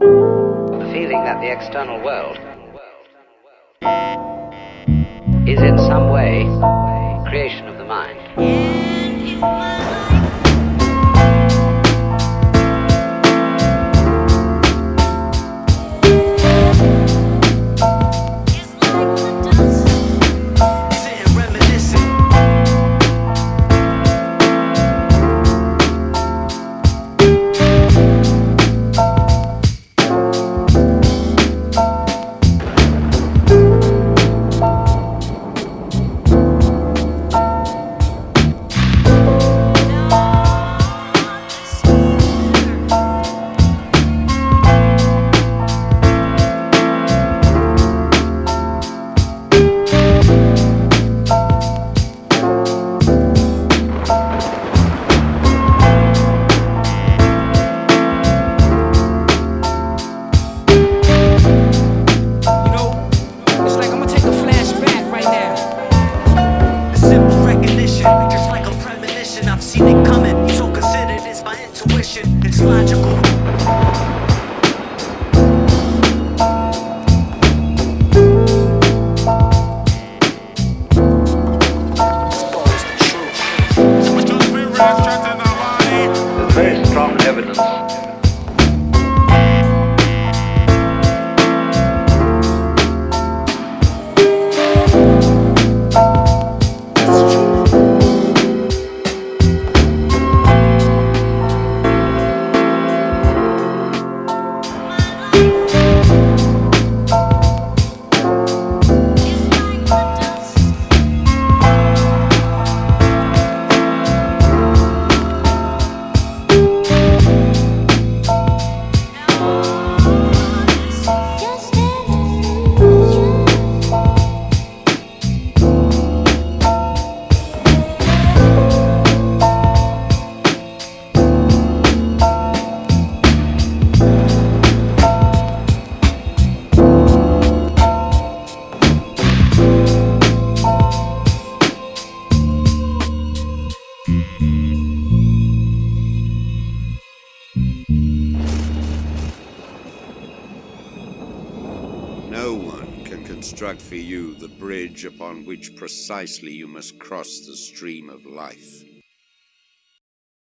The feeling that the external world is in some way creation of the mind. I've seen it coming, so consider this my intuition. It's logical. There's very strong evidence No one can construct for you the bridge upon which precisely you must cross the stream of life.